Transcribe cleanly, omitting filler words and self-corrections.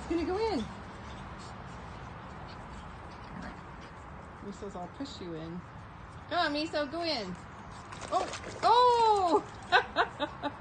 It's gonna go in. Meso's all push you in. Come on, Meso, go in. Oh! Oh!